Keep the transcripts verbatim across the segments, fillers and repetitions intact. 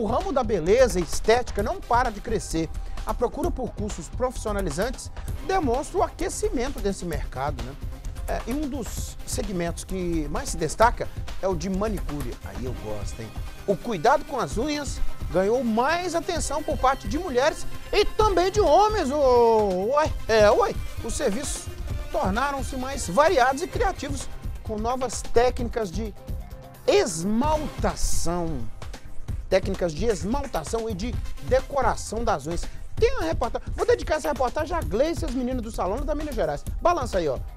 ramo da beleza e estética não para de crescer. A procura por cursos profissionalizantes demonstra o aquecimento desse mercado, né? É, e um dos segmentos que mais se destaca é o de manicure. Aí eu gosto, hein? O cuidado com as unhas ganhou mais atenção por parte de mulheres e também de homens. Oh, uai, é, uai. Os serviços tornaram-se mais variados e criativos, com novas técnicas de esmaltação. Técnicas de esmaltação e de decoração das unhas. Tem uma reportagem. Vou dedicar essa reportagem a Gleice e as meninas do Salão da Minas Gerais. Balança aí, ó.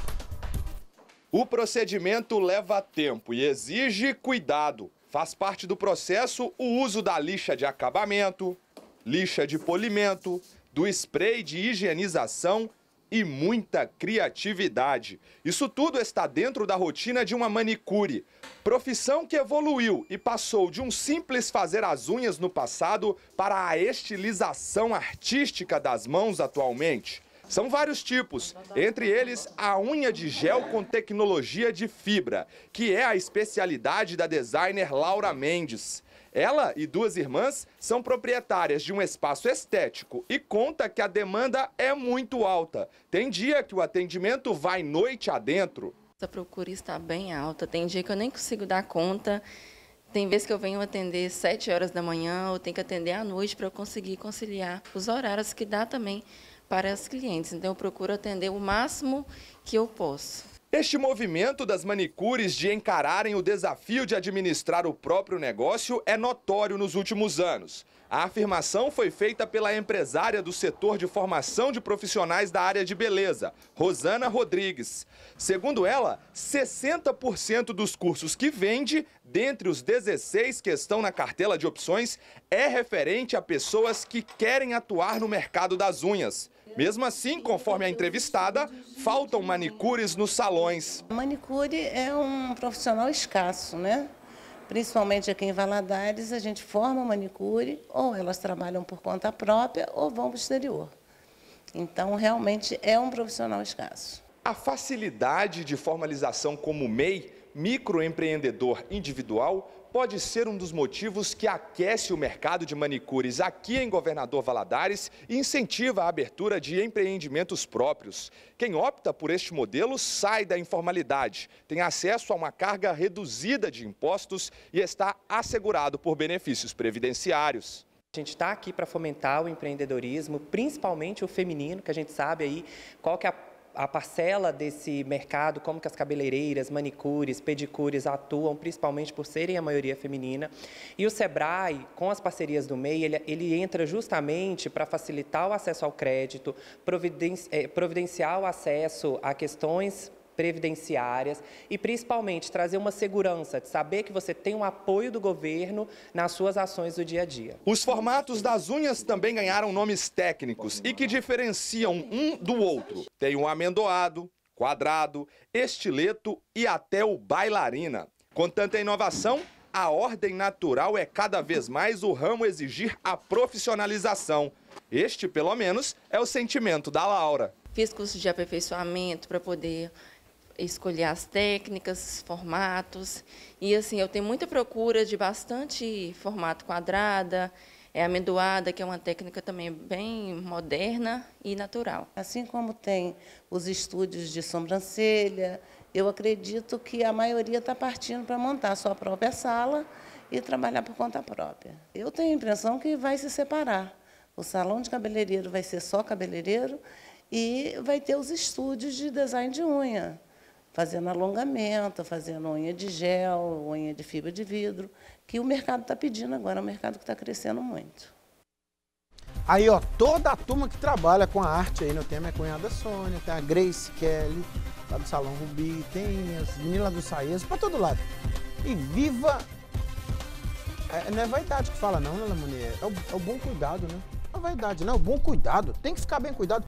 O procedimento leva tempo e exige cuidado. Faz parte do processo o uso da lixa de acabamento, lixa de polimento, do spray de higienização e muita criatividade. Isso tudo está dentro da rotina de uma manicure. Profissão que evoluiu e passou de um simples fazer as unhas no passado para a estilização artística das mãos atualmente. São vários tipos, entre eles a unha de gel com tecnologia de fibra, que é a especialidade da designer Laura Mendes. Ela e duas irmãs são proprietárias de um espaço estético e conta que a demanda é muito alta. Tem dia que o atendimento vai noite adentro. A procura está bem alta, tem dia que eu nem consigo dar conta. Tem vezes que eu venho atender sete horas da manhã, ou tenho que atender à noite para eu conseguir conciliar os horários que dá também para as clientes. Então eu procuro atender o máximo que eu posso. Este movimento das manicures de encararem o desafio de administrar o próprio negócio é notório nos últimos anos. A afirmação foi feita pela empresária do setor de formação de profissionais da área de beleza, Rosana Rodrigues. Segundo ela, sessenta por cento dos cursos que vende, dentre os dezesseis que estão na cartela de opções, é referente a pessoas que querem atuar no mercado das unhas. Mesmo assim, conforme a entrevistada, faltam manicures nos salões. A manicure é um profissional escasso, né? Principalmente aqui em Valadares, a gente forma manicure, ou elas trabalham por conta própria ou vão para o exterior. Então, realmente é um profissional escasso. A facilidade de formalização como M E I, microempreendedor individual, pode ser um dos motivos que aquece o mercado de manicures aqui em Governador Valadares e incentiva a abertura de empreendimentos próprios. Quem opta por este modelo sai da informalidade, tem acesso a uma carga reduzida de impostos e está assegurado por benefícios previdenciários. A gente está aqui para fomentar o empreendedorismo, principalmente o feminino, que a gente sabe aí qual que é a a parcela desse mercado, como que as cabeleireiras, manicures, pedicures atuam, principalmente por serem a maioria feminina. E o Sebrae, com as parcerias do M E I, ele, ele entra justamente para facilitar o acesso ao crédito, providenci, eh, providenciar o acesso a questões previdenciárias e, principalmente, trazer uma segurança de saber que você tem um apoio do governo nas suas ações do dia a dia. Os formatos das unhas também ganharam nomes técnicos e que diferenciam um do outro. Tem o amendoado, quadrado, estileto e até o bailarina. Com tanta inovação, a ordem natural é cada vez mais o ramo exigir a profissionalização. Este, pelo menos, é o sentimento da Laura. Fiz curso de aperfeiçoamento para poder escolher as técnicas, formatos. E assim, eu tenho muita procura de bastante formato quadrada, é amendoada, que é uma técnica também bem moderna e natural. Assim como tem os estúdios de sobrancelha, eu acredito que a maioria está partindo para montar a sua própria sala e trabalhar por conta própria. Eu tenho a impressão que vai se separar. O salão de cabeleireiro vai ser só cabeleireiro e vai ter os estúdios de design de unha, fazendo alongamento, fazendo unha de gel, unha de fibra de vidro, que o mercado está pedindo agora, é um mercado que está crescendo muito. Aí, ó, toda a turma que trabalha com a arte aí, né? Tem a minha cunhada Sônia, tem a Grace Kelly, lá do Salão Rubi, tem as meninas lá do Saez, para todo lado. E viva... É, não é vaidade que fala não, né, Lamonier? É o, é o bom cuidado, né? Não é vaidade, não, é o bom cuidado. Tem que ficar bem cuidado.